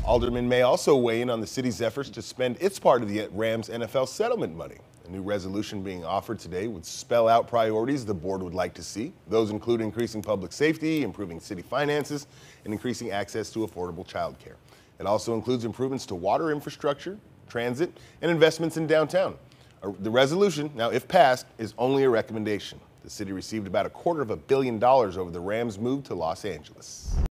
Aldermen may also weigh in on the city's efforts to spend its part of the Rams NFL settlement money. A new resolution being offered today would spell out priorities the board would like to see. Those include increasing public safety, improving city finances, and increasing access to affordable childcare. It also includes improvements to water infrastructure, transit, and investments in downtown. The resolution, now if passed, is only a recommendation. The city received about $250 million over the Rams' move to Los Angeles.